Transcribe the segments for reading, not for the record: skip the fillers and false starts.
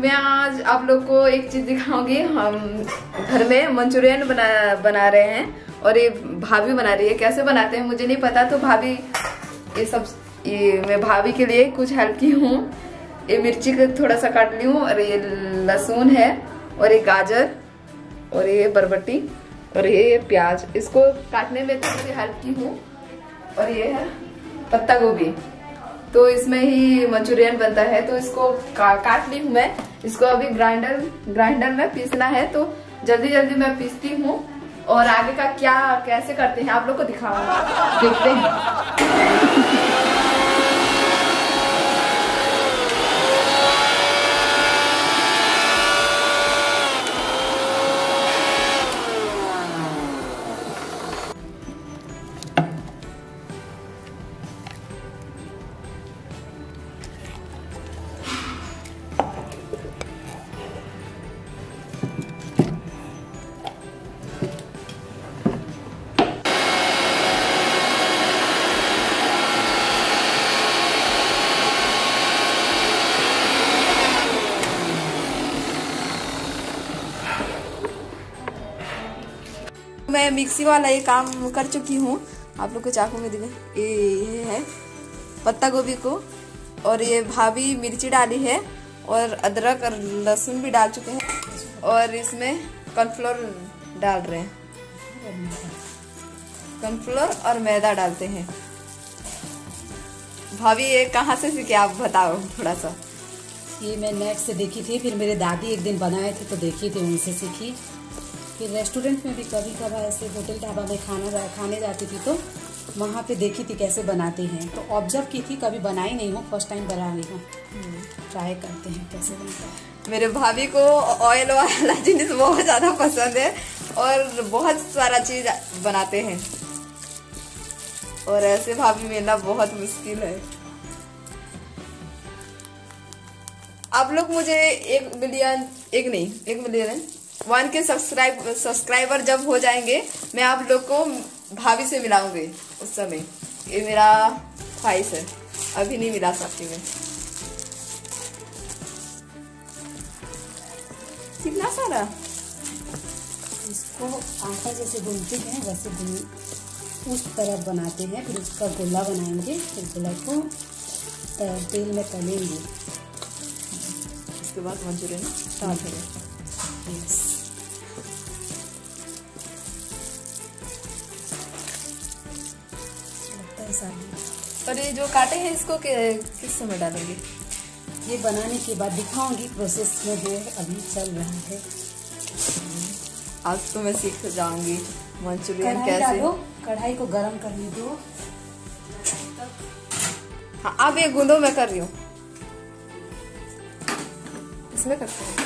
मैं आज आप लोग को एक चीज दिखाऊंगी। हम घर में मंचूरियन बना रहे हैं और ये भाभी बना रही है। कैसे बनाते हैं मुझे नहीं पता, तो भाभी ये मैं भाभी के लिए कुछ हेल्प की हूँ। ये मिर्ची को थोड़ा सा काट ली हूँ और ये लहसुन है और ये गाजर और ये बरबट्टी और ये प्याज, इसको काटने में थोड़ी सी हेल्प की हूँ। और ये है पत्ता गोभी, तो इसमें ही मंचूरियन बनता है। तो इसको काट ली हूँ मैं। इसको अभी ग्राइंडर में पीसना है, तो जल्दी जल्दी मैं पीसती हूँ और आगे का क्या कैसे करते हैं आप लोग को दिखाऊंगा, देखते हैं। मैं मिक्सी वाला ये काम कर चुकी हूँ। आप लोग को चाकू में दिखा, ये है पत्ता गोभी को, और ये भाभी मिर्ची डाली है और अदरक और लहसुन भी डाल चुके हैं और इसमें कॉर्नफ्लोर डाल रहे हैं। कॉर्नफ्लोर और मैदा डालते हैं। भाभी ये कहाँ से सीखे आप बताओ थोड़ा सा। ये मैं नेट से देखी थी, फिर मेरे दादी एक दिन बनाए थे तो देखी थी, उनसे सीखी। फिर रेस्टोरेंट में भी कभी कभार ऐसे होटल ढाबा में खाने जाती थी, तो वहाँ पे देखी थी कैसे बनाते हैं, तो ऑब्जर्व की थी। कभी बनाई नहीं हूँ, फर्स्ट टाइम बना रही हूँ। ट्राई करते हैं कैसे बनता है। मेरे भाभी को ऑयल वाला जिनिस बहुत ज़्यादा पसंद है और बहुत सारा चीज़ बनाते हैं, और ऐसे भाभी मिलना बहुत मुश्किल है। आप लोग मुझे 1 मिलियन 1 के सब्सक्राइबर जब हो जाएंगे, मैं आप लोग को भाभी से मिलाऊंगी। उस समय ये मेरा ख्वाहिश है, अभी नहीं मिला सकती मैं। कितना सारा इसको आटा जैसे गूंथते हैं वैसे उस तरह बनाते हैं, फिर उसका गोला बनाएंगे, फिर गोला को तेल में तलेंगे। उसके बाद मंचूरियन स्टार्ट करें। यस, और ये जो काटे हैं इसको किस समय डालेंगे? ये बनाने के बाद दिखाऊंगी, प्रोसेस में है, अभी चल रहा है। आज तो मैं सीख जाऊंगी मंचूरियन कैसे। कढ़ाई को गरम करने दो। हाँ, अब ये गूंदो मैं कर रही हूँ, इसमें करते हैं।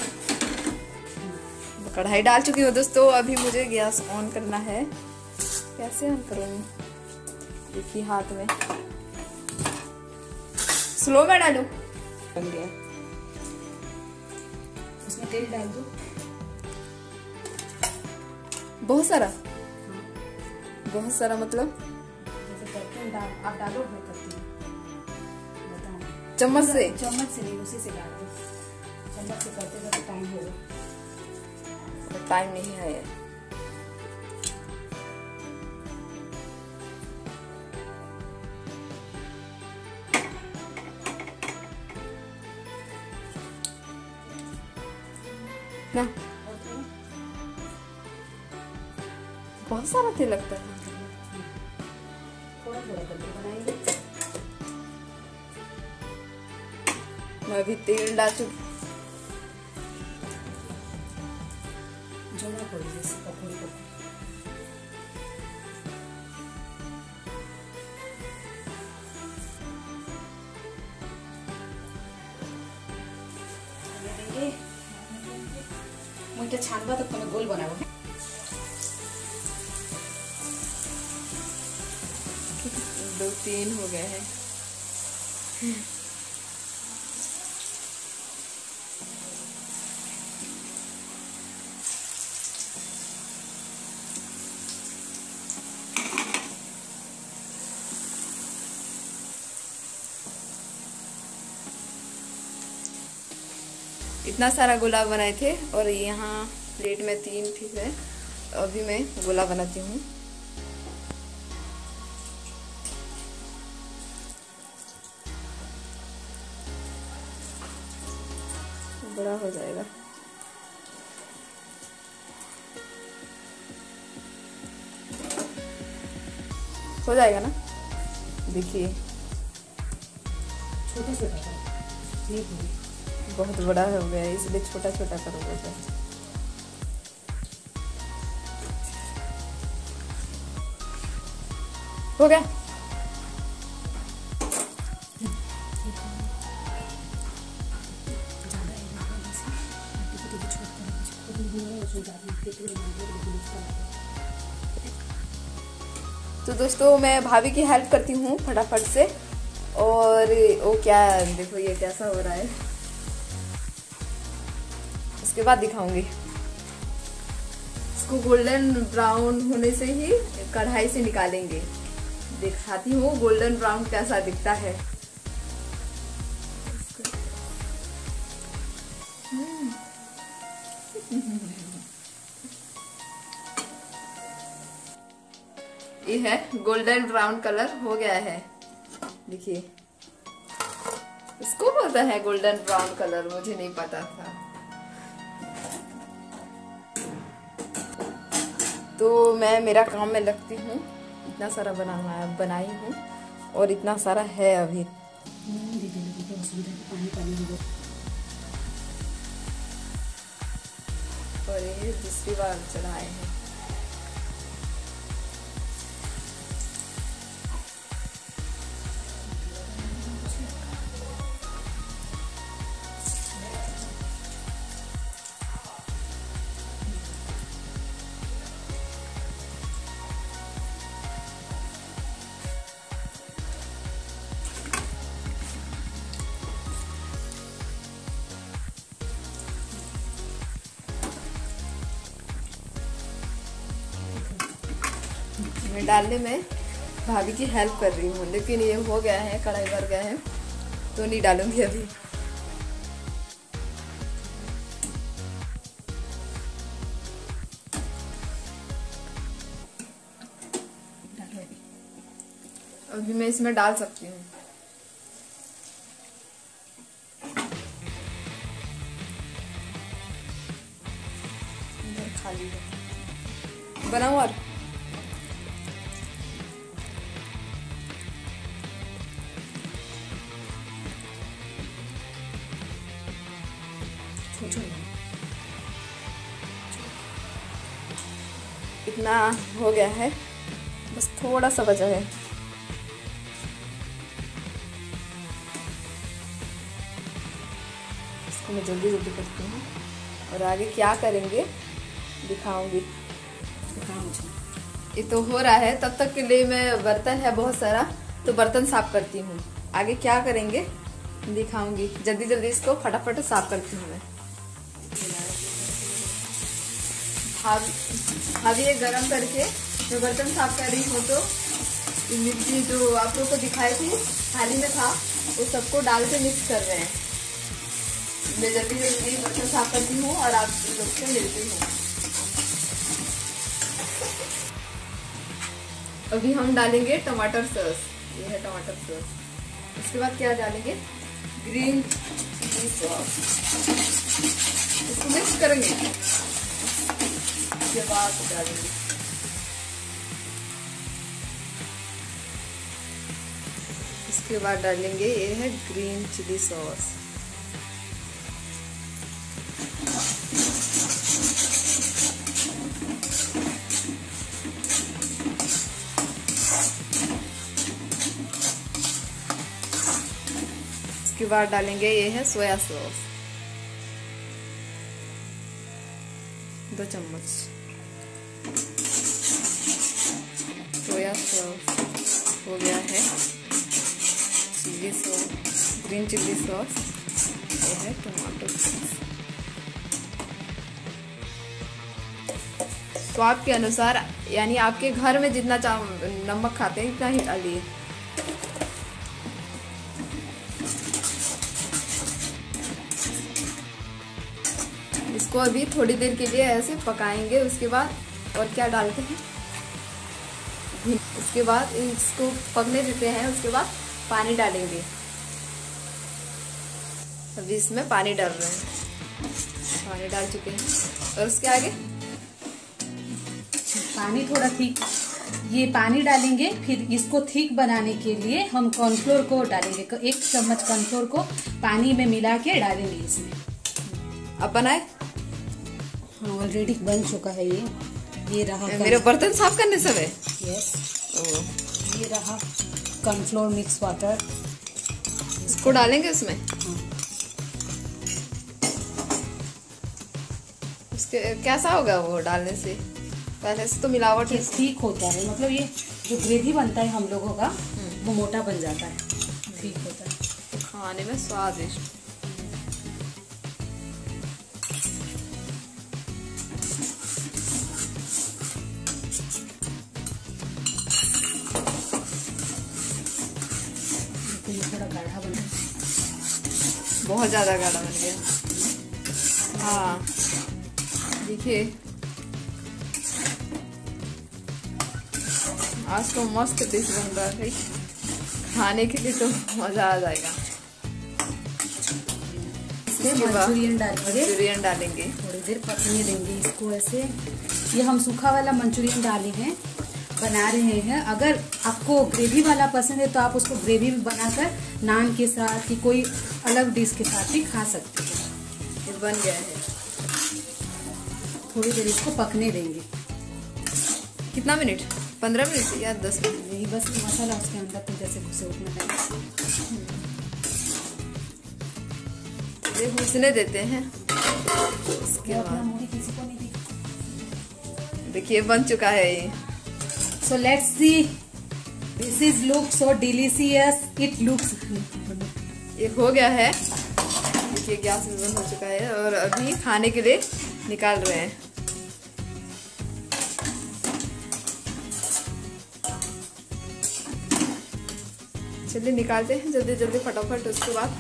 कढ़ाई डाल चुकी हूँ दोस्तों। अभी मुझे गैस ऑन करना है। कैसे ऑन करूँगी? देखिए हाथ में, स्लो में डालूं। बन गया। उसमें तेल डाल दो, बहुत सारा। बहुत सारा मतलब जैसे करते हैं आप डालो, मैं करती हूँ। चम्मच से नहीं, उसी से डाल दो। चम्मच से करते करते टाइम होगा। टाइम नहीं है। ना बहुत सारा तेल लगता है। थोड़ा थोड़ा करके बनाएंगे। मैं अभी तेल डाल चुकी। जोना पड़ी जैसे पकौड़ी को। मुझे छानवा तक तुम्हें गोल बनाओ। 2-3 हो गए हैं। इतना सारा गोला बनाए थे और यहाँ प्लेट में 3 पीस है। अभी मैं गोला बनाती हूँ। बड़ा हो जाएगा। हो जाएगा ना, देखिए छोटा छोटा बहुत बड़ा हो गया है, इसलिए छोटा छोटा करोगे तो हो गया। तो दोस्तों मैं भाभी की हेल्प करती हूँ फटाफट से। और वो क्या, देखो ये कैसा हो रहा है, उसके बाद दिखाऊंगी। इसको गोल्डन ब्राउन होने से ही कढ़ाई से निकालेंगे। दिखाती हूँ गोल्डन ब्राउन कैसा दिखता है। ये है गोल्डन ब्राउन कलर हो गया है, देखिए। इसको बोलता है गोल्डन ब्राउन कलर, मुझे नहीं पता था। तो मैं मेरा काम में लगती हूँ। इतना सारा बनाई हूँ और इतना सारा है अभी। और ये दूसरी बार चढ़ाए हैं। मैं डालने में भाभी की हेल्प कर रही हूँ, लेकिन ये हो गया है, कढ़ाई भर गया है तो नहीं डालूंगी अभी। अभी मैं इसमें डाल सकती हूँ। इधर खाली है, बनाओ। और इतना हो गया है, बस थोड़ा सा बचा है। इसको मैं जल्दी जल्दी करती हूँ और आगे क्या करेंगे दिखाऊंगी। ये तो हो रहा है, तब तक के लिए मैं बर्तन है बहुत सारा, तो बर्तन साफ करती हूँ। आगे क्या करेंगे दिखाऊंगी। जल्दी जल्दी इसको फटाफट साफ करती हूँ मैं। अभी ये गरम करके मैं बर्तन साफ कर रही हूँ। तो मिर्ची जो आप लोगों को दिखाई थी थाली में था, वो सबको डाल के मिक्स कर रहे हैं। मैं जल्दी जल्दी बर्तन साफ करती हूँ और आप लोग से मिलती हूँ। अभी हम डालेंगे टमाटर सॉस। ये है टमाटर सॉस। उसके बाद क्या डालेंगे, ग्रीन चिली सॉस। इसको मिक्स करेंगे, उसके बाद डालेंगे इसके बाद डालेंगे ये है ग्रीन चिली सॉस। इसके बाद डालेंगे ये है सोया सॉस, 2 चम्मच सोया सॉस हो गया है। Chilli sauce, green chilli sauce, ये है टमाटो सॉस। स्वाद के अनुसार, यानी आपके घर में जितना नमक खाते हैं इतना ही डालिए। इसको अभी थोड़ी देर के लिए ऐसे पकाएंगे। उसके बाद और क्या डालते हैं, उसके बाद इसको पकने देते हैं। उसके बाद पानी डालेंगे। अभी इसमें पानी डाल रहे हैं, पानी डाल चुके हैं। और उसके आगे पानी थोड़ा ठीक, ये पानी डालेंगे। फिर इसको थिक बनाने के लिए हम कॉर्नफ्लोर को डालेंगे। 1 चम्मच कॉर्नफ्लोर को पानी में मिला के डालेंगे इसमें। अब बनाए? हाँ, ऑलरेडी बन चुका है ये रहा। मेरे बर्तन साफ करने सब है। यस, ये रहा कॉर्नफ्लोर मिक्स वाटर। इसको डालेंगे उसमें। हाँ। उसके कैसा होगा वो डालने से? पहले से तो मिलावट है। ठीक होता है, मतलब ये जो ग्रेवी बनता है हम लोगों का वो मोटा बन जाता है, ठीक होता है, तो खाने में स्वादिष्ट। थोड़ा गाढ़ा बना, बहुत ज्यादा गाढ़ा बन गया। हाँ देखिए, आज तो मस्त डिश बन रहा है, खाने के लिए तो मजा आ जाएगा। मंचूरियन डालेंगे, थोड़ी देर पकने देंगे इसको ऐसे। ये हम सूखा वाला मंचूरियन डाले हैं, बना रहे हैं। अगर आपको ग्रेवी वाला पसंद है तो आप उसको ग्रेवी में बनाकर नान के साथ कि कोई अलग डिश के साथ भी खा सकते हैं। ये बन गया है। थोड़ी देर इसको पकने देंगे। कितना मिनट? 15 मिनट या 10 मिनट? यही बस मसाला उसके अंदर तो जैसे घुसे उतना टाइम घुसने देते हैं। उसके बाद किसी को नहीं दिखा। देखिए बन चुका है ये। So let's see. This is look so delicious. It looks. ये हो गया है। देखिए गैस में बंद हो चुका है और अभी खाने के लिए निकाल रहे हैं। चलिए निकालते हैं जल्दी जल्दी फटाफट। उसके बाद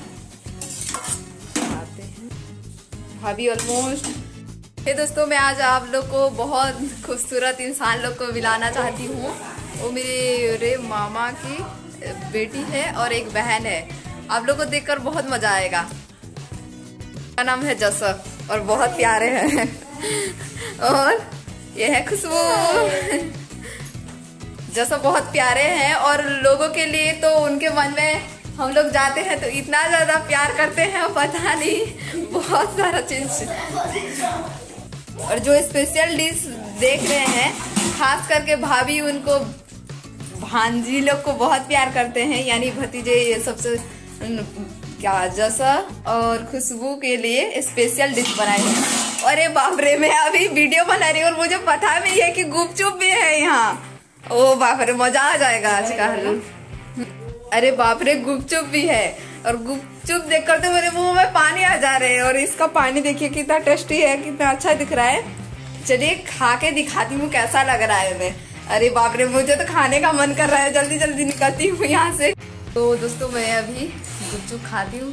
खाते हैं। भाभी ऑलमोस्ट। हे दोस्तों, मैं आज आप लोग को बहुत खूबसूरत इंसान लोग को मिलाना चाहती हूँ। वो मेरे मामा की बेटी है और एक बहन है। आप लोग को देखकर बहुत मजा आएगा। का नाम है जसर और बहुत प्यारे हैं। और ये है खुशबू। जसर बहुत प्यारे हैं और लोगों के लिए तो उनके मन में हम लोग जाते हैं तो इतना ज्यादा प्यार करते हैं, पता नहीं, बहुत सारा चीज। और जो स्पेशल डिश देख रहे हैं, खास करके भाभी उनको भांजी लोग को बहुत प्यार करते हैं, यानी भतीजे। ये सबसे क्या जसा और खुशबू के लिए स्पेशल डिश बनाई है। अरे बाप रे, मैं अभी वीडियो बना रही हूँ और मुझे पता भी है कि गुपचुप भी है यहाँ। ओ बाप रे, मजा आ जाएगा आज का। अरे बाप रे, गुपचुप भी है और गुपचुप देखकर तो मेरे मुंह में पानी आ जा रहे हैं। और इसका पानी देखिए कितना टेस्टी है, कितना अच्छा दिख रहा है। चलिए खा के दिखाती हूँ कैसा लग रहा है मैं। अरे बाप रे, मुझे तो खाने का मन कर रहा है, जल्दी जल्दी निकलती हूँ यहाँ से। तो दोस्तों मैं अभी गुपचुप खाती हूँ।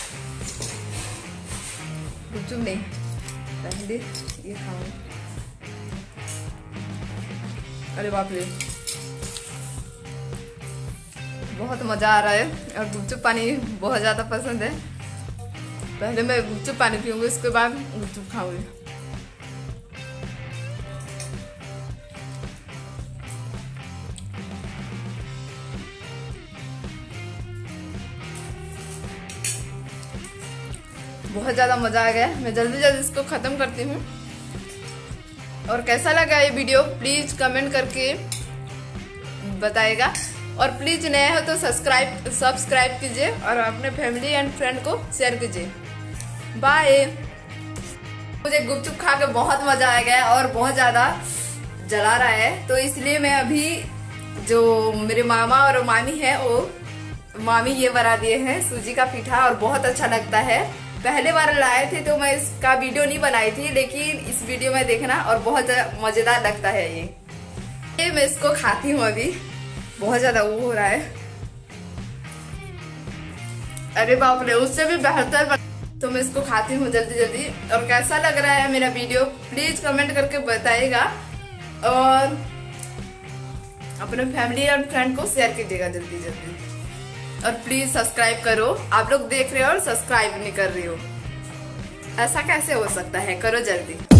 गुपचुप नहीं, पहले ये खाऊं। अरे बाप रे, बहुत मजा आ रहा है और गुपचुप पानी बहुत ज्यादा पसंद है। पहले मैं गुपचुप पानी पीऊंगी, उसके बाद गुपचुप खाऊंगी। बहुत ज्यादा मजा आ गया। मैं जल्दी जल्दी इसको खत्म करती हूँ। और कैसा लगा ये वीडियो प्लीज कमेंट करके बताइएगा। और प्लीज नए हो तो सब्सक्राइब कीजिए और अपने फैमिली एंड फ्रेंड को शेयर कीजिए। बाय। मुझे गुपचुप खा के बहुत मजा आ गया और बहुत ज्यादा जला रहा है, तो इसलिए मैं अभी जो मेरे मामा और मामी है, वो मामी ये बना दिए हैं सूजी का पीठा और बहुत अच्छा लगता है। पहले बार लाए थे तो मैं इसका वीडियो नहीं बनाई थी, लेकिन इस वीडियो में देखना और बहुत मजेदार लगता है ये। मैं इसको खाती हूँ अभी, बहुत ज्यादा वो हो रहा है। अरे बाप रे, उससे भी बेहतर। तो मैं इसको खाती हूँ जल्दी जल्दी। और कैसा लग रहा है मेरा वीडियो प्लीज कमेंट करके बताइएगा, और अपने फैमिली और फ्रेंड को शेयर कीजिएगा जल्दी जल्दी। और प्लीज सब्सक्राइब करो। आप लोग देख रहे हो और सब्सक्राइब नहीं कर रही हो, ऐसा कैसे हो सकता है? करो जल्दी।